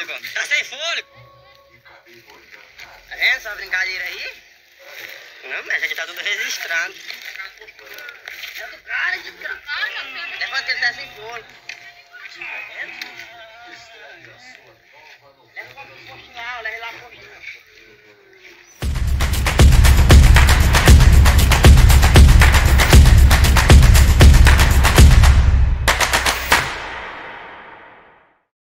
fôlego. Tá sem fôlego. Tá vendo essa brincadeira aí? Não, mas a gente tá tudo registrando. É do cara, de cara. Levanta que ele tá sem fôlego. Tá vendo? Leva pra postinho lá, leva lá pro postinho.